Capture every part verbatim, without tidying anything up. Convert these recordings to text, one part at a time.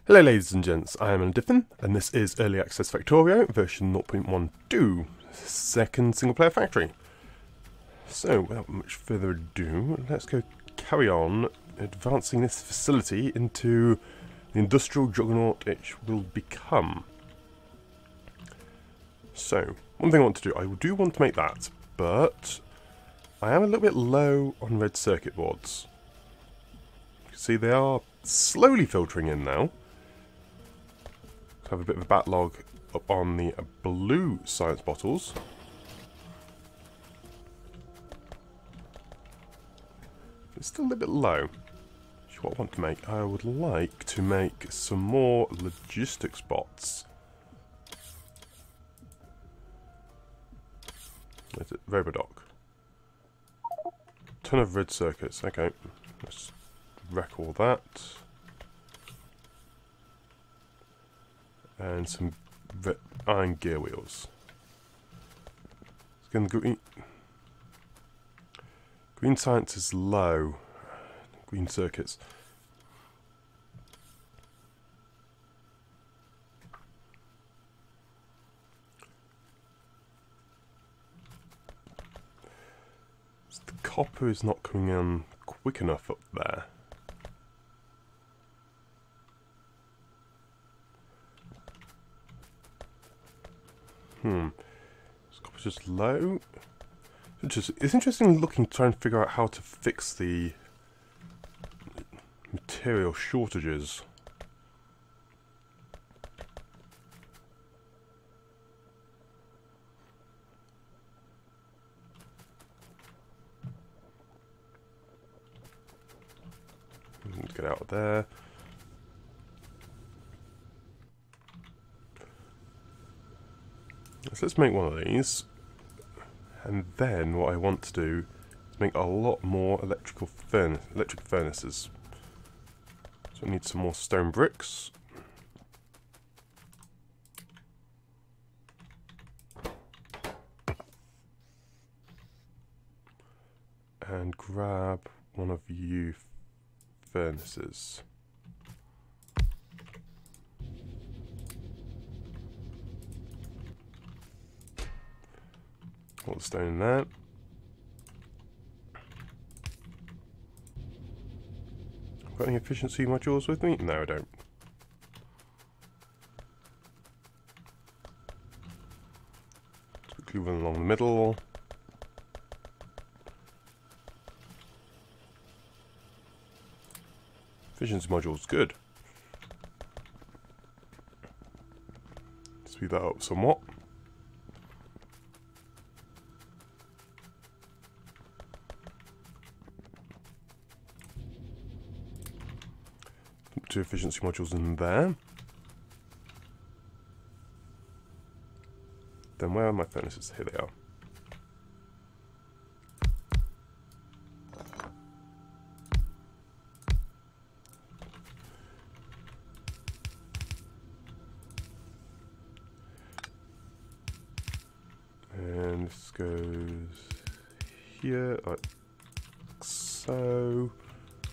Hello ladies and gents, I am Ineffiencies, and this is Early Access Factorio version zero point one two, second single player factory. So, without much further ado, let's go carry on advancing this facility into the industrial juggernaut it will become. So, one thing I want to do, I do want to make that, but I am a little bit low on red circuit boards. You can see they are slowly filtering in now. Have a bit of a backlog up on the blue science bottles. It's still a little bit low. Which is what I want to make. I would like to make some more logistics bots. Where's it? Robodoc. Ton of red circuits. Okay, let's wreck all that. And some iron gear wheels. It's going to green. Green science is low. Green circuits. The copper is not coming in quick enough up there. Hmm. This copper's just low. It's, just, it's interesting looking to try and figure out how to fix the material shortages. Let's get out of there. So let's make one of these, and then what I want to do is make a lot more electrical furnace, electric furnaces. So I need some more stone bricks. And grab one of you furnaces. All the stone in there. Got any efficiency modules with me? No, I don't. Let's quickly run along the middle. Efficiency modules, good. Speed that up somewhat. Two efficiency modules in there. Then where are my furnaces? Here they are. And this goes here like so.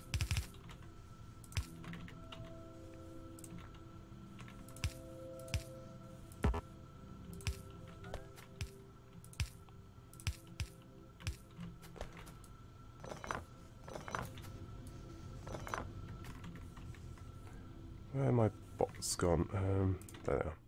Where are my bots gone? Um, there they are.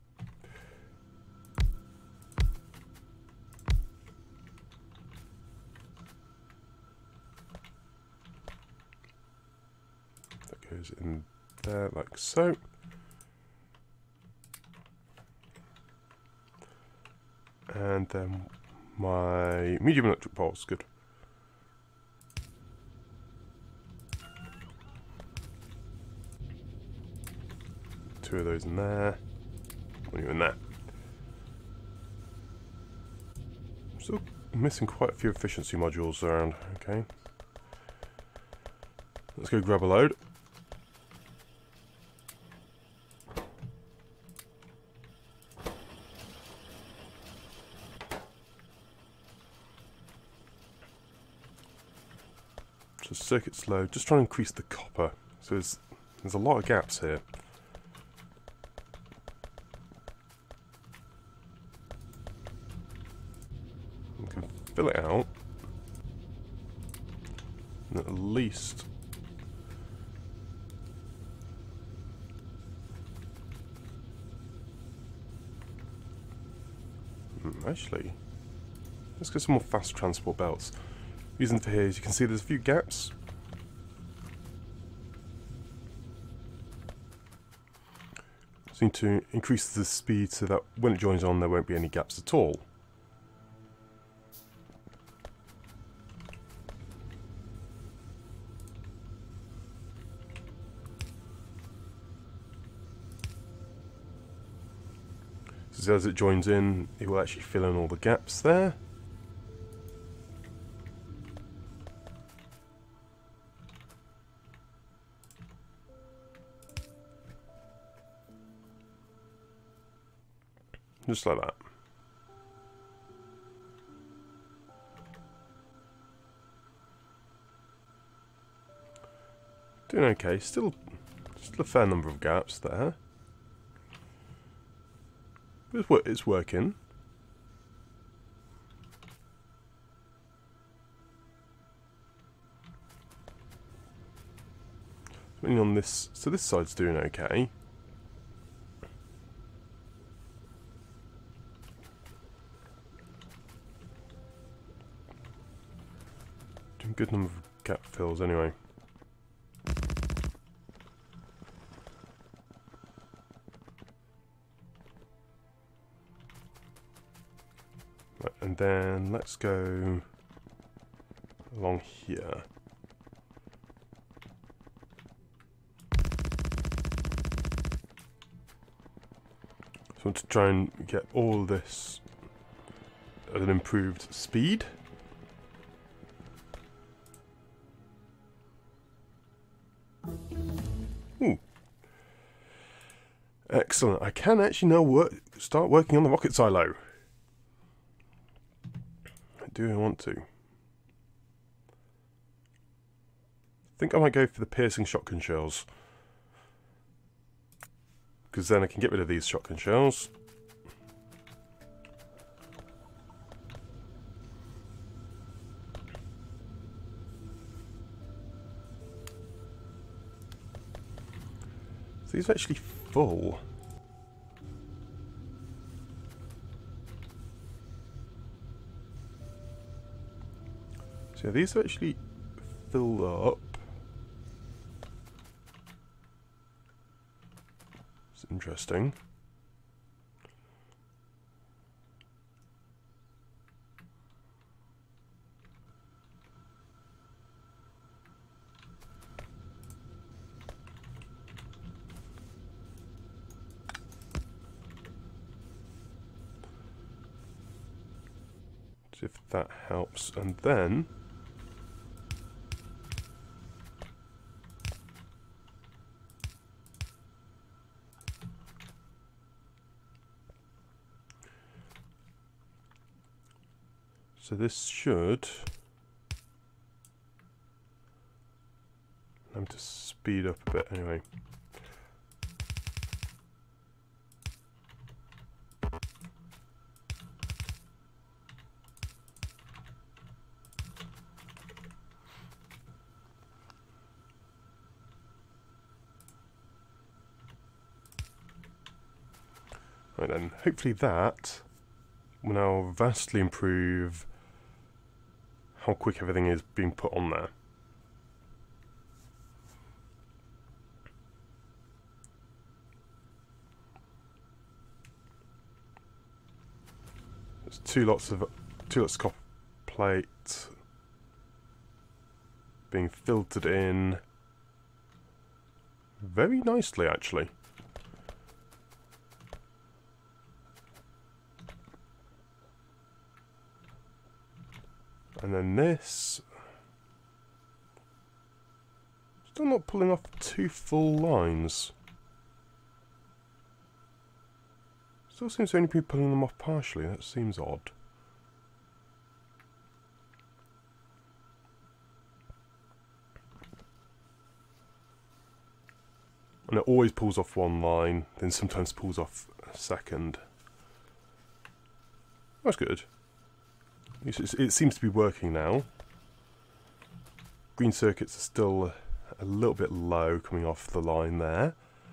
That goes in there like so. And then my medium electric poles, good. Two of those in there. One in there. Still missing quite a few efficiency modules around. Okay. Let's go grab a load. So circuit's low. Just trying to increase the copper. So there's there's a lot of gaps here. fill it out. And at least hmm, actually, let's get some more fast transport belts. Using for here, as you can see, there's a few gaps. Just need to increase the speed so that when it joins on, there won't be any gaps at all. So as it joins in, it will actually fill in all the gaps there. Just like that. Doing okay. Still, still a fair number of gaps there. But it's, it's working. Meaning on this, so this side's doing okay. Doing a good number of gap fills anyway. Right, and then let's go along here. So I want to try and get all this at an improved speed. Ooh. Excellent. I can actually now work, start working on the rocket silo. Do I want to? I think I might go for the piercing shotgun shells. Because then I can get rid of these shotgun shells. So these are actually full. So yeah, these are actually filled up. It's interesting. See if that helps, and then so this should I'm to speed up a bit anyway. Right then, hopefully that will now vastly improve how quick everything is being put on there. There's two lots of two lots of copper plate being filtered in very nicely, actually. And then this, still not pulling off two full lines. Still seems to only be pulling them off partially. That seems odd. And it always pulls off one line, then sometimes pulls off a second. That's good. It's, it seems to be working now. Green circuits are still a little bit low coming off the line there.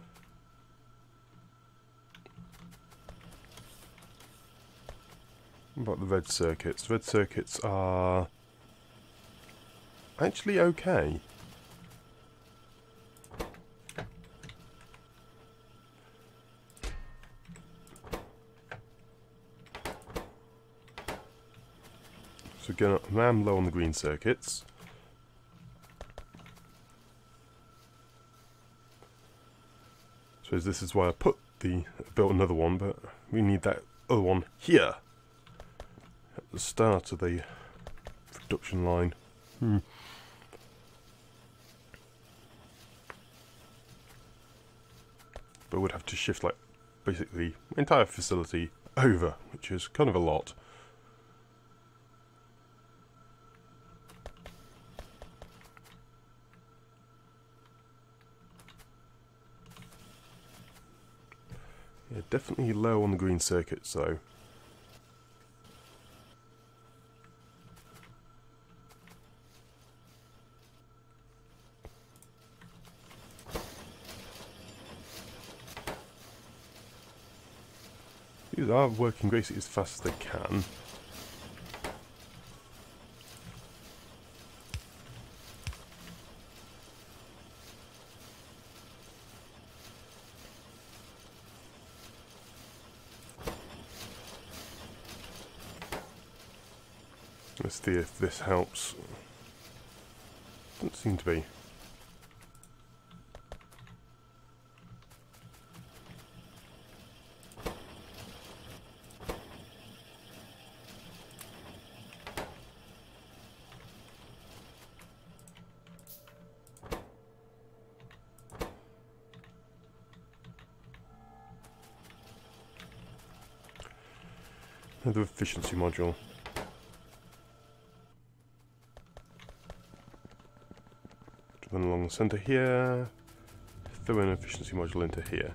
What about the red circuits? Red circuits are actually okay. So again, I am low on the green circuits. So this is why I put the built another one, but we need that other one here at the start of the production line. Hmm. But we'd have to shift like basically the entire facility over, which is kind of a lot. Yeah, definitely low on the green circuits though. These are working basically as fast as they can. Let's see if this helps. Doesn't seem to be. Another efficiency module. Run along the centre here, throw an efficiency module into here.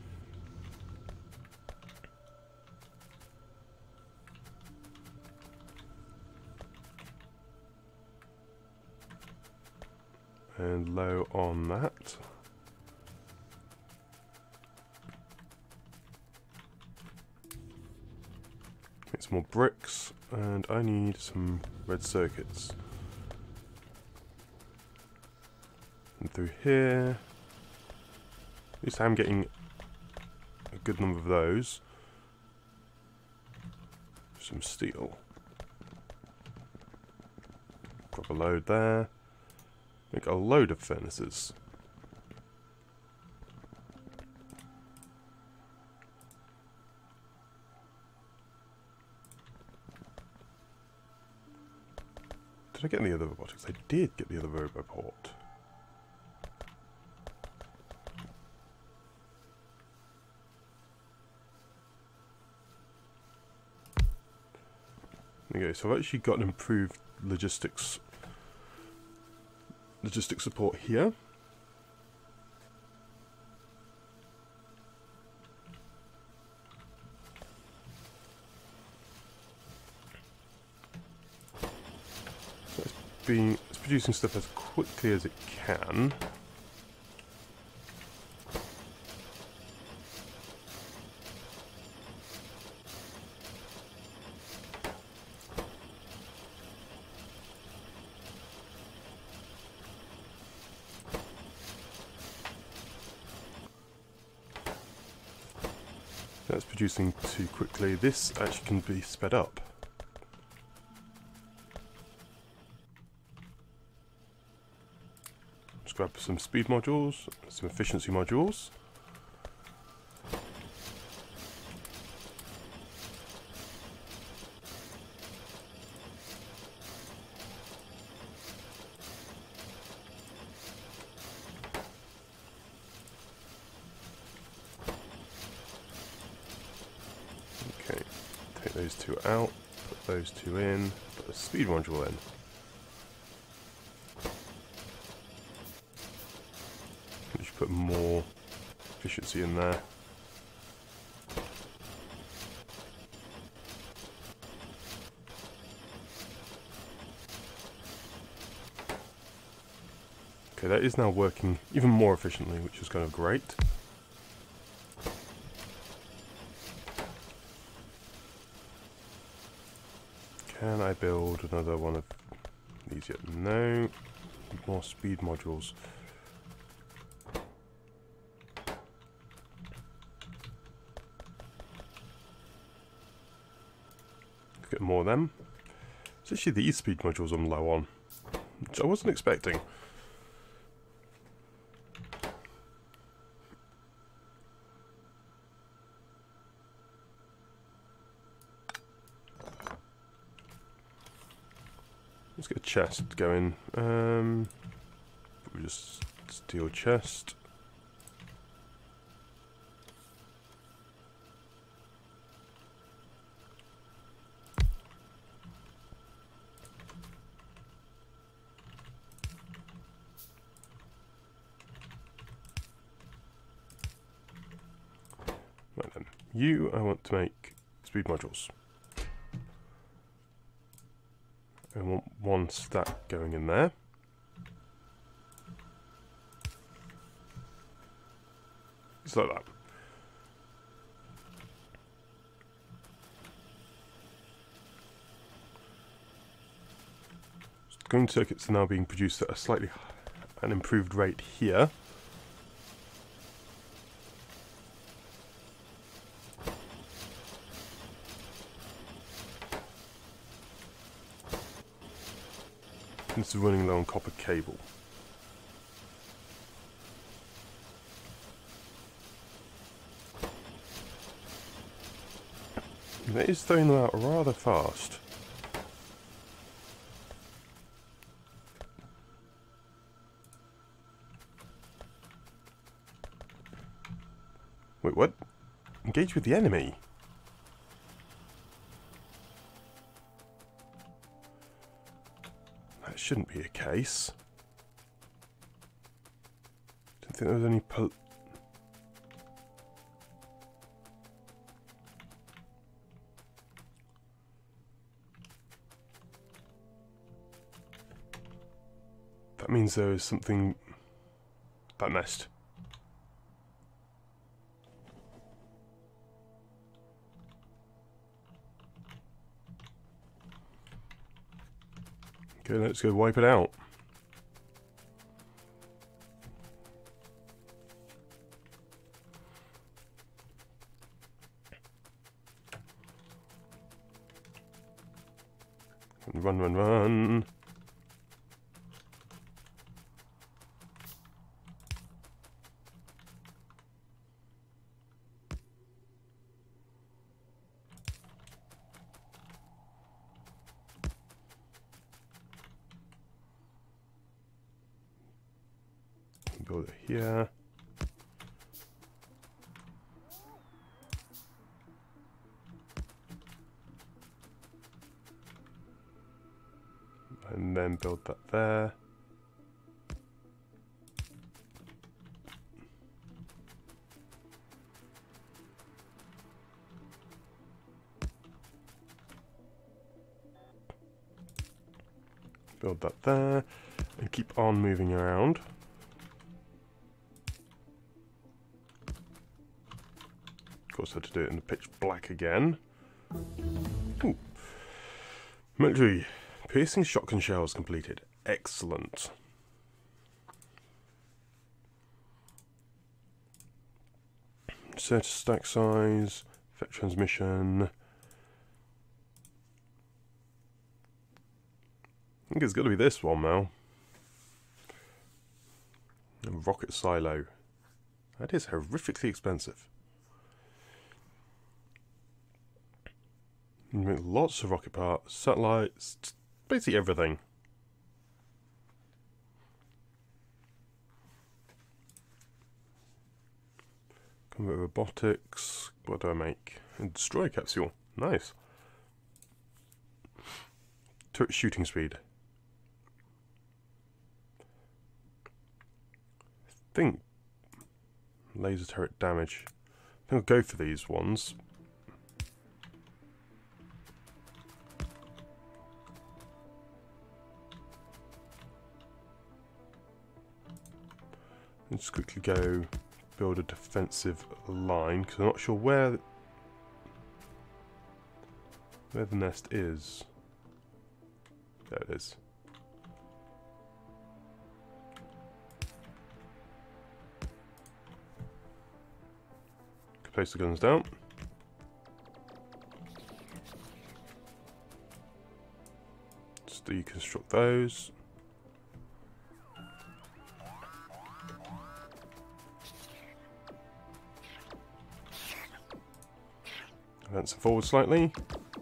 And low on that. Get some more bricks, and I need some red circuits. And through here, at least I'm getting a good number of those. Some steel. Drop a load there. Make a load of furnaces. Did I get the other robotics? I did get the other roboport. There we go. So I've actually got an improved logistics logistics support here. So it's being it's producing stuff as quickly as it can. That's producing too quickly. This actually can be sped up. Let's grab some speed modules, some efficiency modules. Those two out, put those two in, put the speed module in. We should put more efficiency in there. Okay, that is now working even more efficiently, which is kind of great. Can I build another one of these yet? No. More speed modules. Let's get more of them. It's actually these speed modules I'm low on, which I wasn't expecting. Let's get a chest going. Um, we just steel chest. Right then, you I want to make speed modules. I want one stack going in there. Just like that. Going circuits are now being produced at a slightly an improved rate here. This is running low on copper cable. And it is throwing them out rather fast. Wait, what? Engage with the enemy? That shouldn't be a case. Didn't think there was any pol- That means there is something... That nest. Okay, let's go wipe it out. Run, run, run. Build it here. And then build that there. Build that there. And keep on moving around. Of course, I had to do it in the pitch black again. Ooh. Military. Piercing shotgun shells completed. Excellent. Set stack size. Effect transmission. I think it's got to be this one now. A rocket silo. That is horrifically expensive. You make lots of rocket parts, satellites, basically everything. Combat robotics. What do I make? A destroyer capsule. Nice. Turret shooting speed. I think laser turret damage. I think I'll go for these ones. Let's just quickly go build a defensive line, because I'm not sure where where the nest is. There it is. Place the guns down. Just deconstruct those. Advance it forward slightly.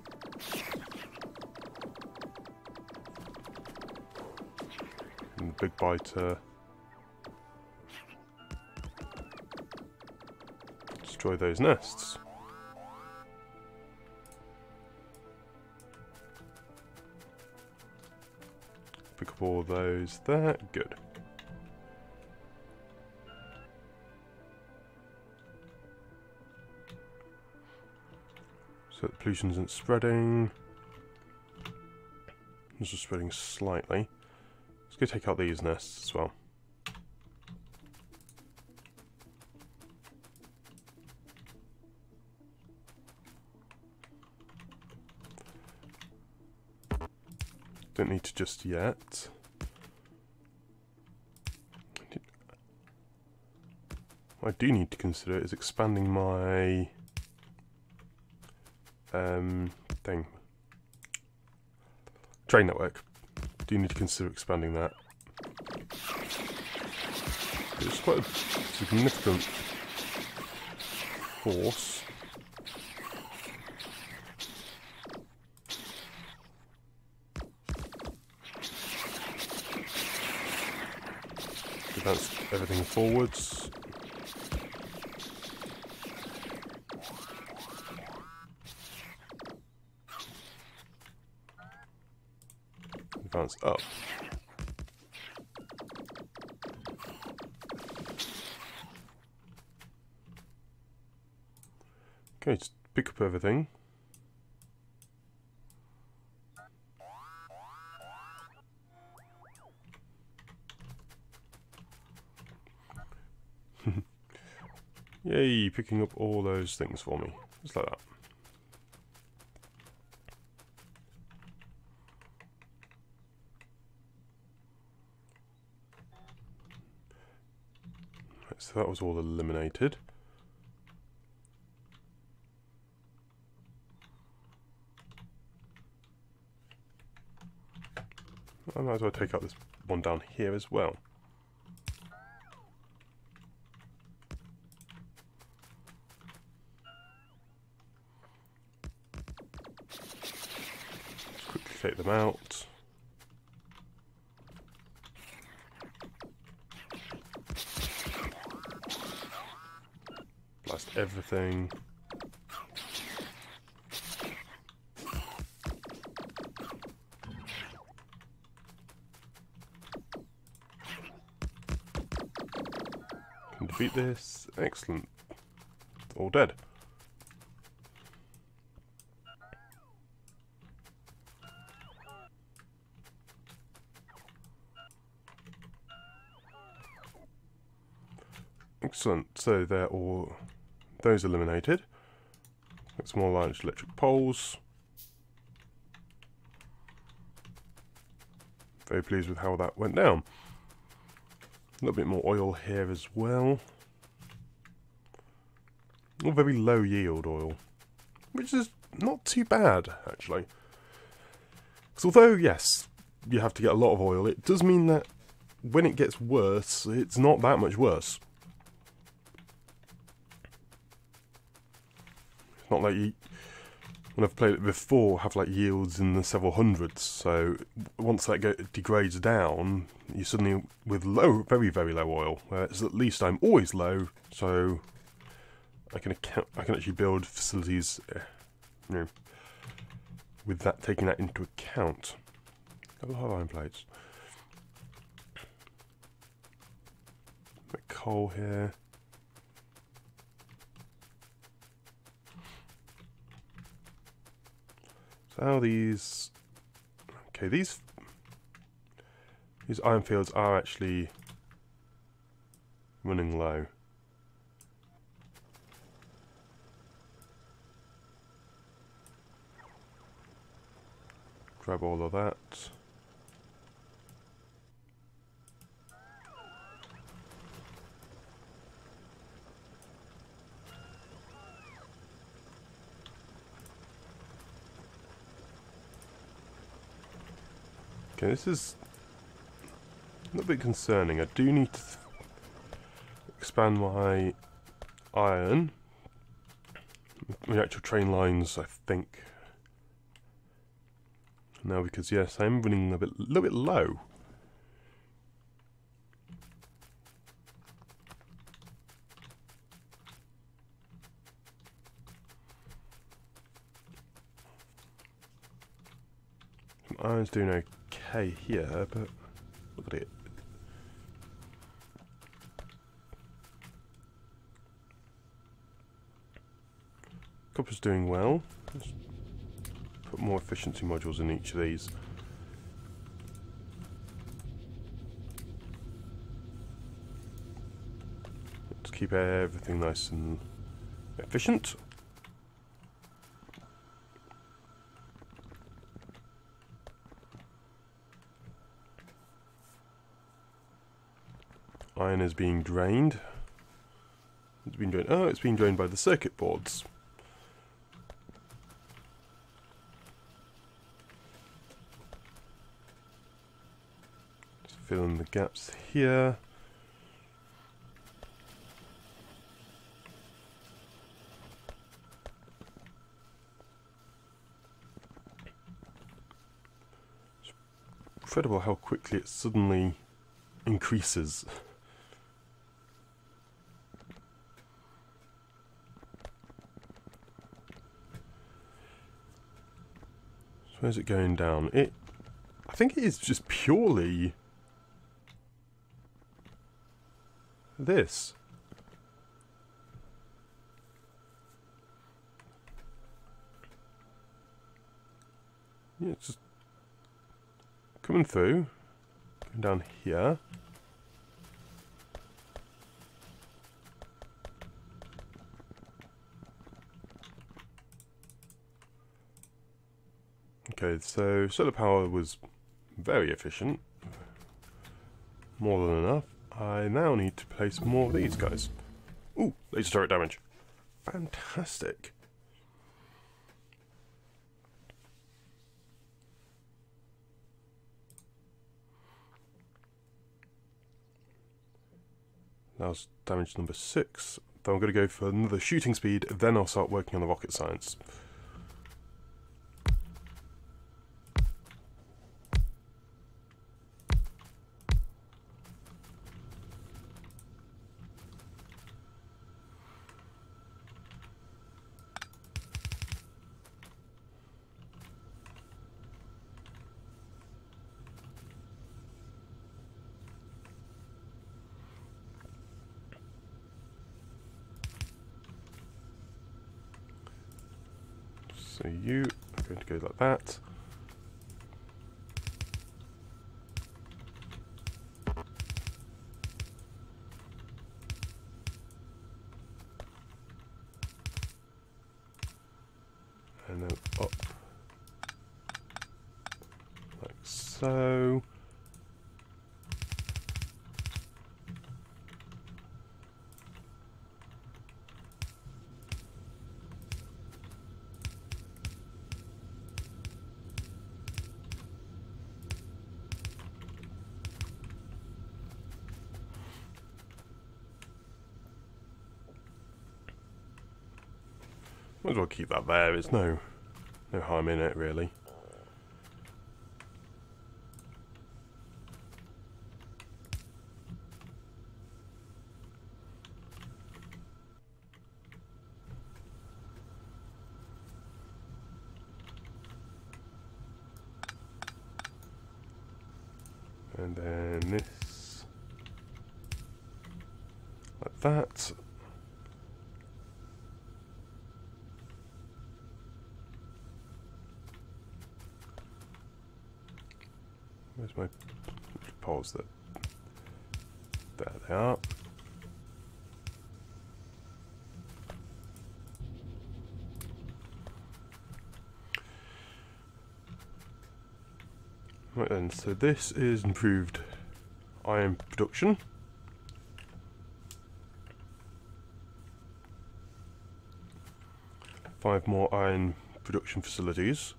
And the big biter. Destroy those nests. Pick up all those there. Good. So the pollution isn't spreading. It's just spreading slightly. Let's go take out these nests as well. Don't need to just yet. What I do need to consider is expanding my um, thing. Train network. Do need to consider expanding that. It's quite a significant force. Advance everything forwards. Advance up. Okay, just pick up everything. Yay, picking up all those things for me. Just like that. Right, so that was all eliminated. I might as well take out this one down here as well. Take them out. Blast everything. Can defeat this. Excellent. All dead. Excellent, so they're all those eliminated. Got some more large electric poles. Very pleased with how that went down. A little bit more oil here as well. All very low yield oil, which is not too bad actually. Because although yes, you have to get a lot of oil, it does mean that when it gets worse, it's not that much worse. Not like you, when I've played it before, have like yields in the several hundreds. So once that go, degrades down, you're suddenly with low, very very low oil. Whereas at least I'm always low, so I can account, I can actually build facilities, uh, you know, with that taking that into account. Double hard iron plates. Bit coal here. Now these, okay, these these iron fields are actually running low. Grab all of that. Okay, this is a little bit concerning. I do need to expand my iron. The actual train lines, I think. Now, because yes, I'm running a bit, a little bit low. Iron's doing okay here, but look at it. Copper's doing well. Let's put more efficiency modules in each of these. Let's keep everything nice and efficient. Iron is being drained. It's been drained. Oh, it's being drained by the circuit boards. Just fill in the gaps here. It's incredible how quickly it suddenly increases. Where's it going down? It, I think it is just purely this. Yeah, it's just coming through, going down here. Okay, so solar power was very efficient, more than enough. I now need to place more of these guys. Ooh, laser turret damage. Fantastic. That was damage number six. Then I'm going to go for another shooting speed, then I'll start working on the rocket science. So you are going to go like that. And then up like so. Might as well keep that there, there's no, no harm in it really. And then this, like that. Where's my poles? That there they are. Right then, so this is improved iron production. Five more iron production facilities.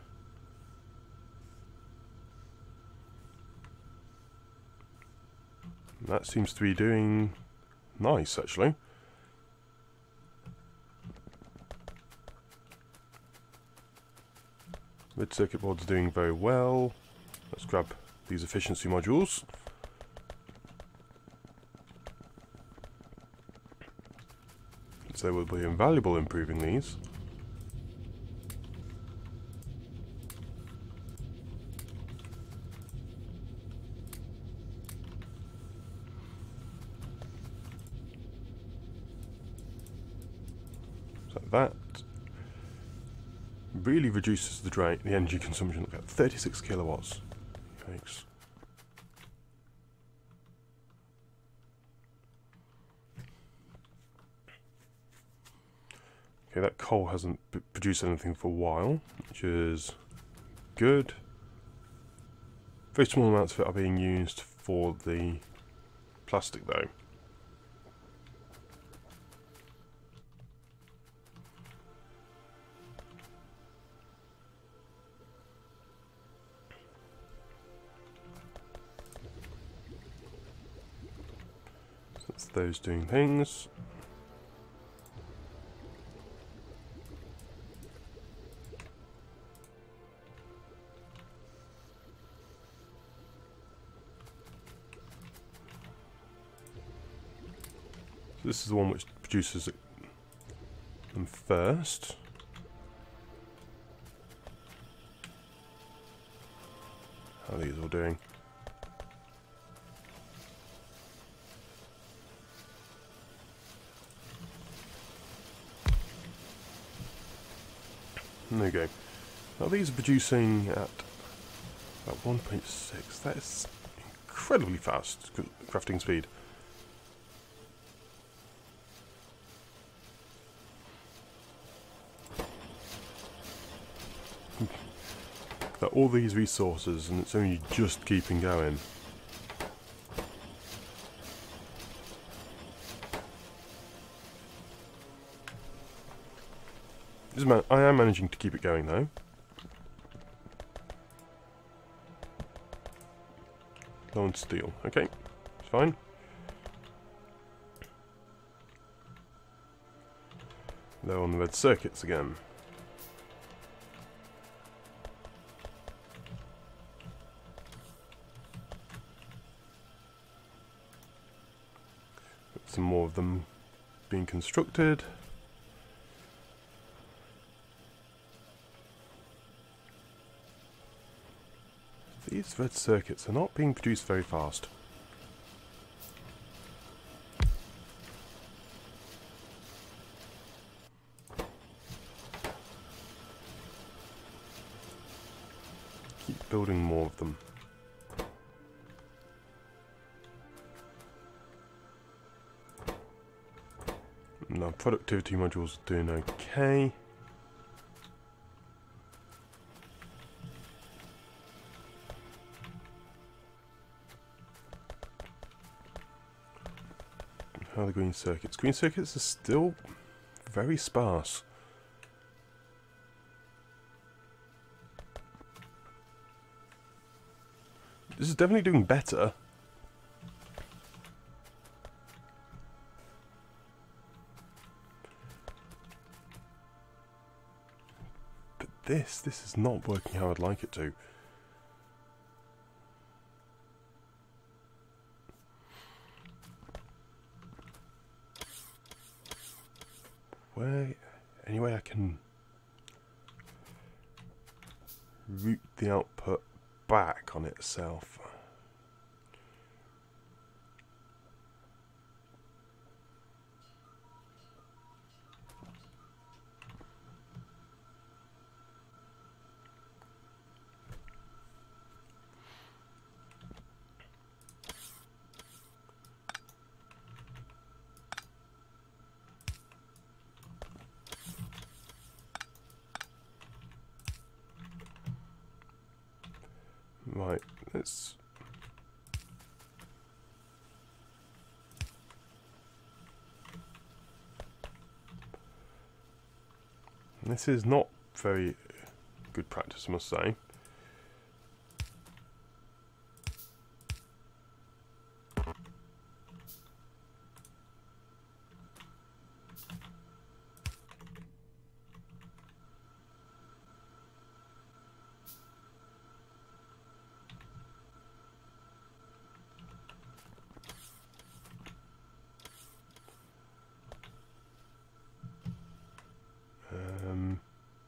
That seems to be doing nice, actually. Red circuit board's doing very well. Let's grab these efficiency modules. So they will be invaluable improving these. So that really reduces the drain, the energy consumption. Look at thirty-six kilowatts. Thanks. Okay, that coal hasn't p produced anything for a while, which is good. Very small amounts of it are being used for the plastic, though. So that's those doing things. This is the one which produces them first. How are these all doing? There we go. Now these are producing at about one point six. That is incredibly fast crafting speed. Got all these resources and it's only just keeping going. I am managing to keep it going though. Low on steel. Okay, it's fine. Low on the red circuits again. Some more of them being constructed. These red circuits are not being produced very fast. Keep building more of them. Now productivity modules are doing okay. How are the green circuits? Green circuits are still very sparse. This is definitely doing better. But this, this is not working how I'd like it to. Where, any way I can route the output back on itself. Right, let's... This is not very good practice, I must say. Um,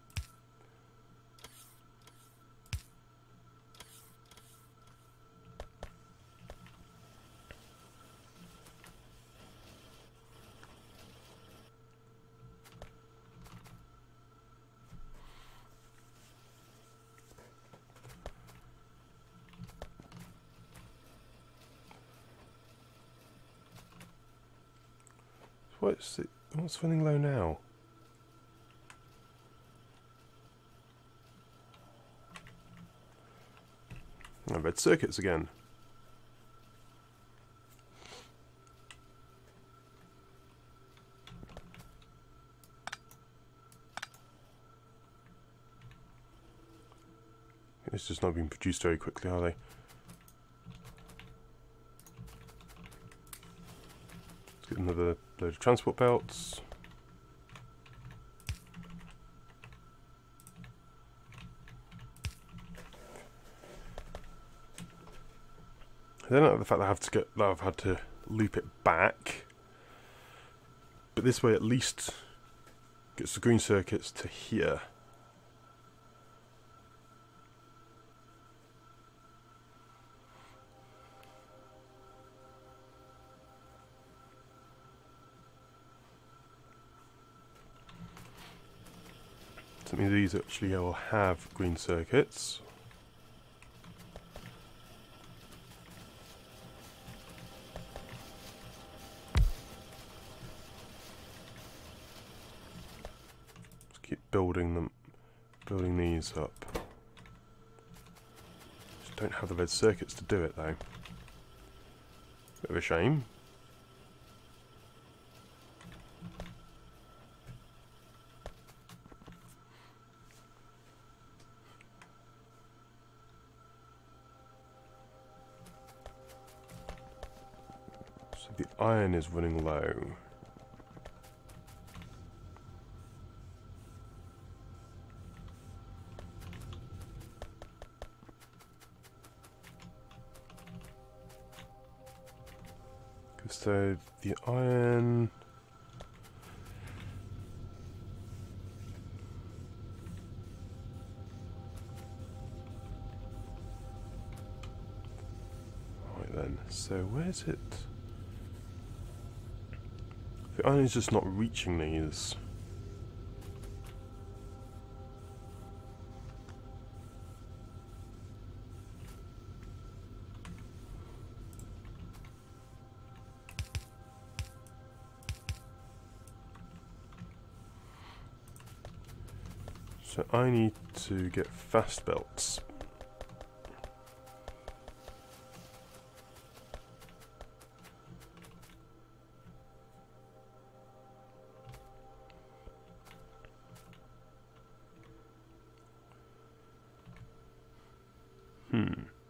what's it, what's running low now? Oh, red circuits again. It's just not being produced very quickly, are they? Let's get another load of transport belts. I don't like the fact that I have to get that I've had to loop it back, but this way at least gets the green circuits to here. So that means these actually will have green circuits. Keep building them, building these up. Just don't have the red circuits to do it though. Bit of a shame. So the iron is running low. So the iron, right then, so where's it? The iron is just not reaching these. So I need to get fast belts. Hmm.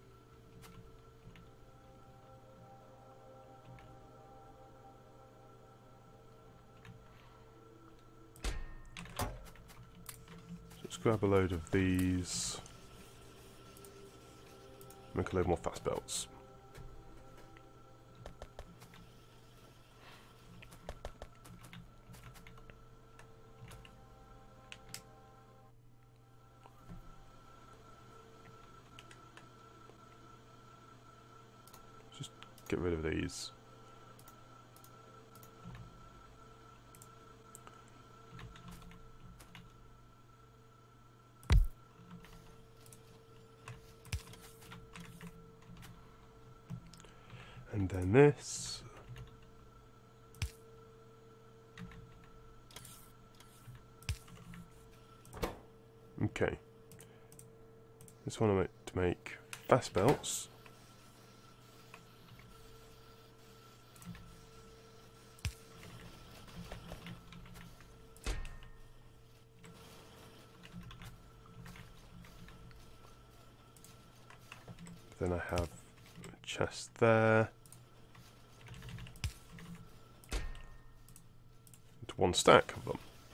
Let's grab a load of these. Make a load more fast belts. Just get rid of these. And then this. Okay. This one I want to make fast belts. Then I have a chest there. And one stack of them.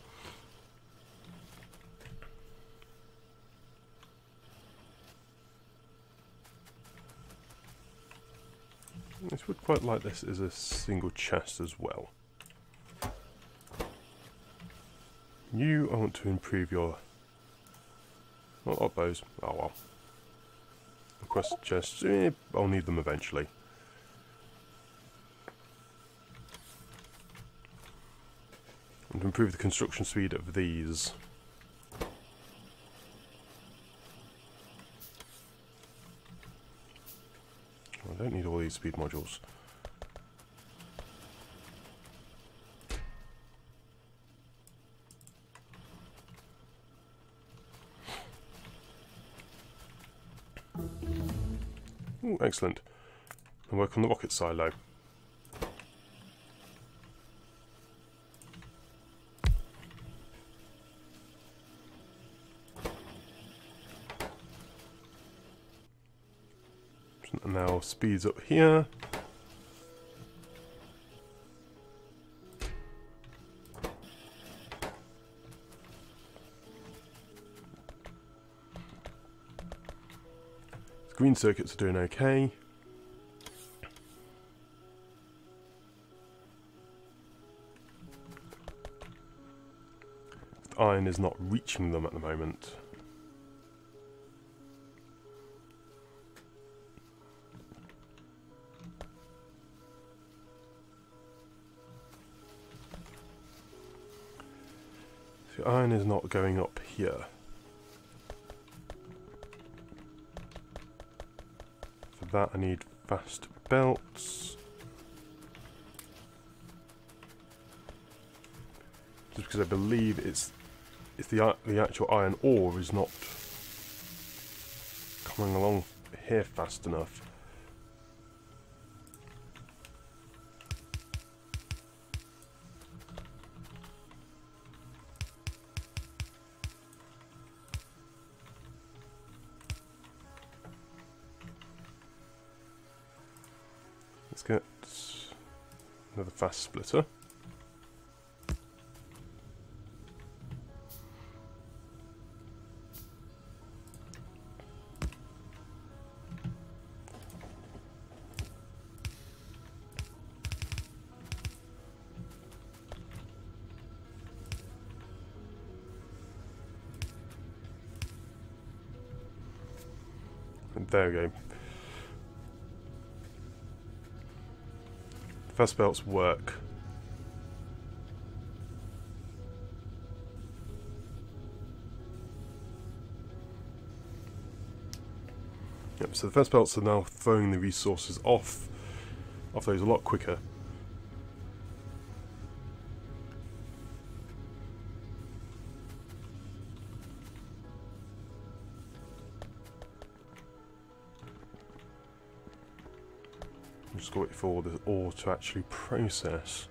I would quite like this as a single chest as well. You, I want to improve your... Not up those. Oh well. Quest chests, eh, I'll need them eventually. And to improve the construction speed of these. I don't need all these speed modules. Ooh, excellent. And work on the rocket silo. And now speeds up here. Green circuits are doing okay. The iron is not reaching them at the moment. So the iron is not going up here. For that I need fast belts. Just because I believe it's it's the the actual iron ore is not coming along here fast enough. Let's get another fast splitter. And there we go. Fast belts work. Yep, so the fast belts are now throwing the resources off off those a lot quicker. Just got to wait for the ore to actually process.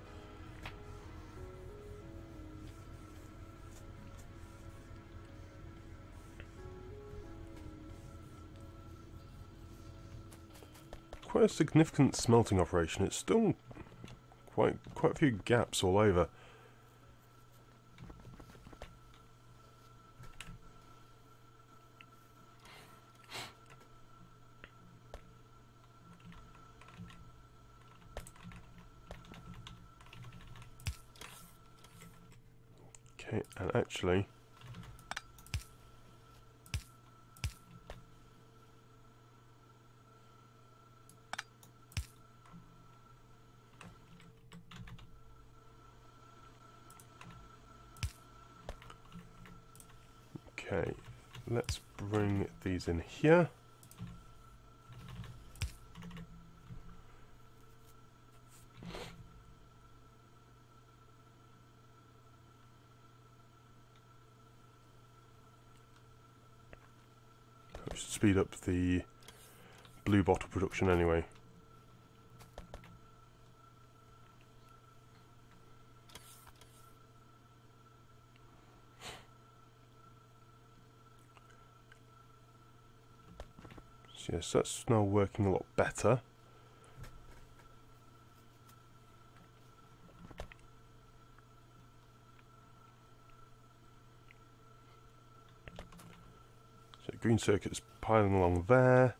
Quite a significant smelting operation. It's still quite quite a few gaps all over. Okay, and actually okay, let's bring these in here. Speed up the blue bottle production anyway. So yes, that's now working a lot better. So green circuit's piling along there.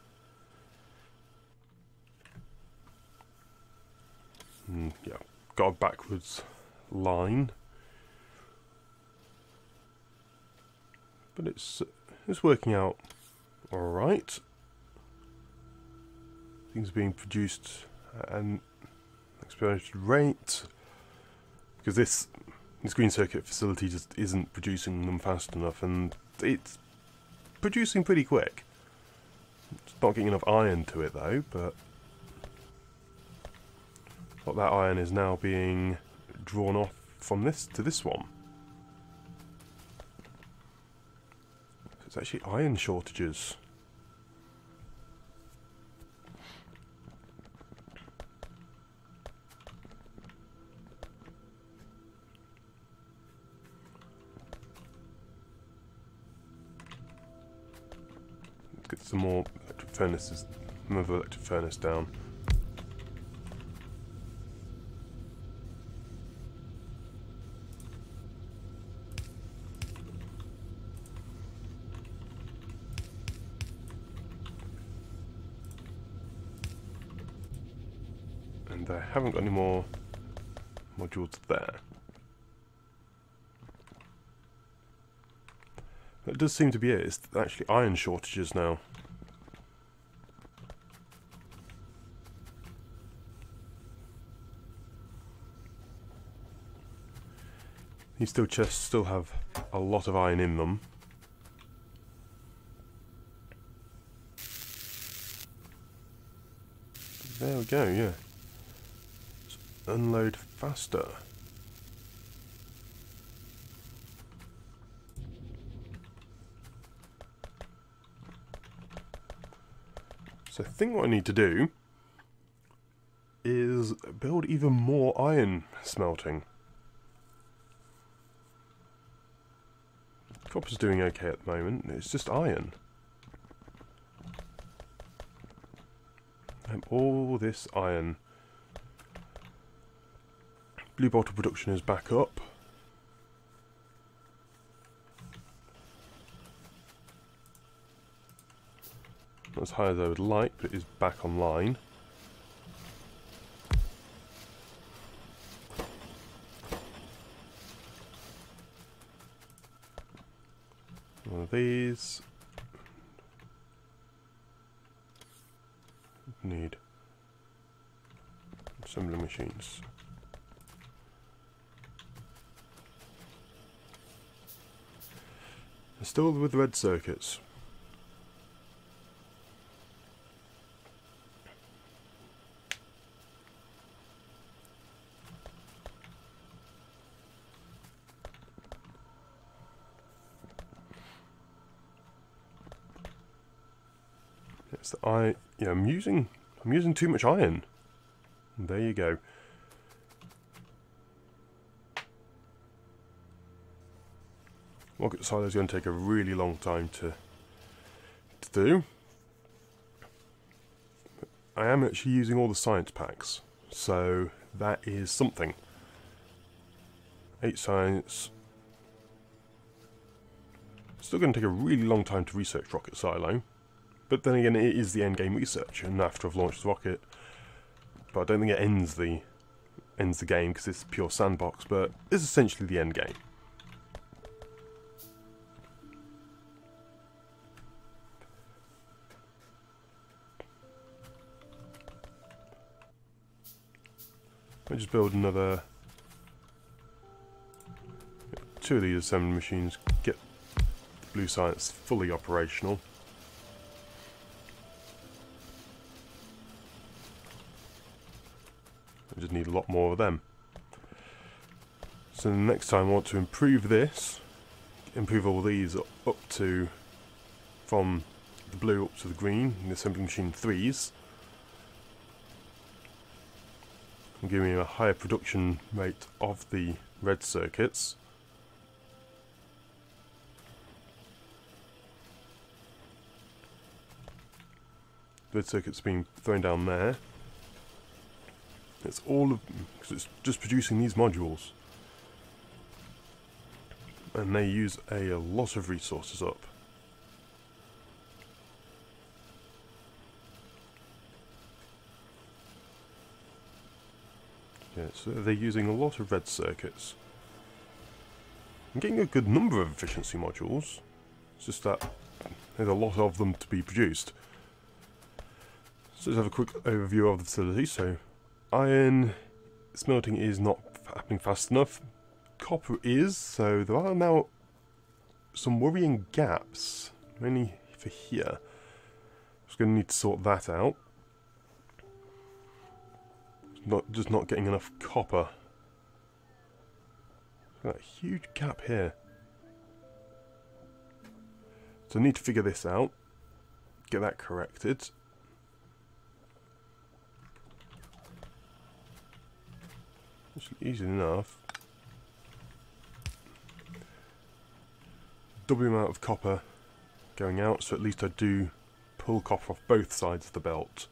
And yeah, got a backwards line. But it's it's working out alright. Things are being produced at an exponential rate. Because this this green circuit facility just isn't producing them fast enough, and it's producing pretty quick. It's not getting enough iron to it though, but a lot of that iron is now being drawn off from this to this one. It's actually iron shortages. Let's get some more electric furnaces, another electric furnace down. And I haven't got any more modules there. That does seem to be it. It's actually iron shortages now. These steel chests still have a lot of iron in them. There we go, yeah. Let's unload faster. So I think what I need to do is build even more iron smelting. Copper's doing okay at the moment, it's just iron. And all this iron. Blue bottle production is back up. Not as high as I would like, but it is back online. One of these. Need assembly machines. Still with the red circuits. It's the I yeah, I'm using I'm using too much iron. And there you go. Rocket silo is going to take a really long time to to do. I am actually using all the science packs, so that is something. Eight science. Still going to take a really long time to research rocket silo, but then again, it is the end game research, and after I've launched the rocket, but I don't think it ends the ends the game because it's a pure sandbox. But it's essentially the end game. I'll just build another two of these assembly machines, get the blue science fully operational. I just need a lot more of them. So the next time I want to improve this, improve all these up to from the blue up to the green in the assembling machine threes. And giving me a higher production rate of the red circuits. Red circuits being thrown down there. It's all of because it's just producing these modules, and they use a, a lot of resources up. Yeah, so they're using a lot of red circuits. I'm getting a good number of efficiency modules. It's just that there's a lot of them to be produced. So let's have a quick overview of the facility. So, iron smelting is not happening fast enough. Copper is, so there are now some worrying gaps, mainly for here. Just going to need to sort that out. Not just not getting enough copper. That huge gap here. So I need to figure this out. Get that corrected. Actually, easy enough. Double amount of copper going out, so at least I do pull copper off both sides of the belt.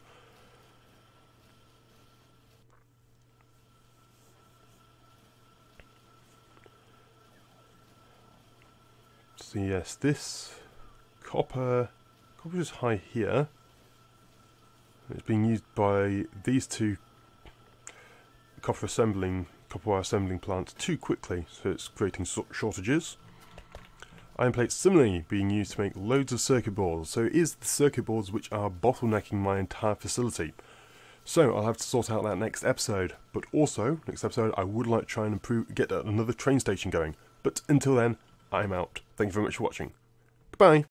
So yes, this copper, copper is high here. It's being used by these two copper assembling, copper wire assembling plants too quickly, so it's creating shortages. Iron plates similarly being used to make loads of circuit boards, so it is the circuit boards which are bottlenecking my entire facility. So I'll have to sort out that next episode, but also, next episode I would like to try and improve, get another train station going. But until then, I'm out. Thank you very much for watching. Goodbye!